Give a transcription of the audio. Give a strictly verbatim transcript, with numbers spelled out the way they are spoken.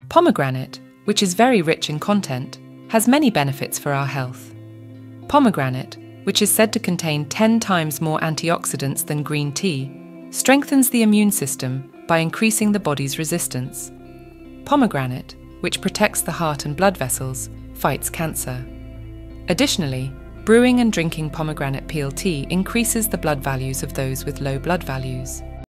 Pomegranate, which is very rich in content, has many benefits for our health. Pomegranate, which is said to contain ten times more antioxidants than green tea, strengthens the immune system by increasing the body's resistance. Pomegranate, which protects the heart and blood vessels, fights cancer. Additionally, brewing and drinking pomegranate peel tea increases the blood values of those with low blood values.